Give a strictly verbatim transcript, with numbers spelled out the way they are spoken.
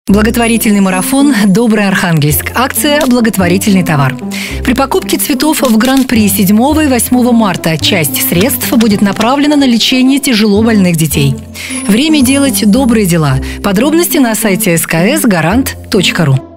Благотворительный марафон «Добрый Архангельск». Акция «Благотворительный товар». При покупке цветов в Гран-при седьмого и восьмого марта часть средств будет направлена на лечение тяжело больных детей. Время делать добрые дела. Подробности на сайте эс ка эс гарант точка ру.